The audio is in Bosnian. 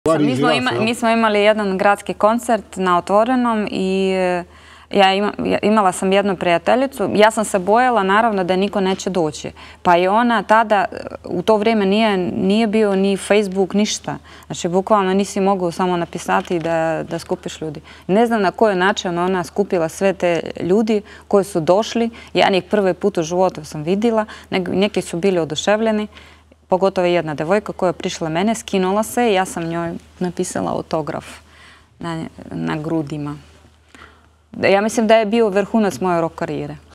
Mi smo imali jedan gradski koncert na Otvorenom i imala sam jednu prijateljicu. Ja sam se bojala naravno da niko neće doći. Pa i ona tada, u to vrijeme nije bio ni Facebook, ništa. Znači, bukvalno nisi mogao samo napisati da skupiš ljudi. Ne znam na koji način ona skupila sve te ljudi koji su došli. Ja njih prvi put u životu sam vidjela. Neki su bili oduševljeni. Pogotovo jedna devojka koja je prišla mene, skinula se i ja sam njoj napisala autograf na grudima. Ja mislim da je bio vrhunac moje rock karijere.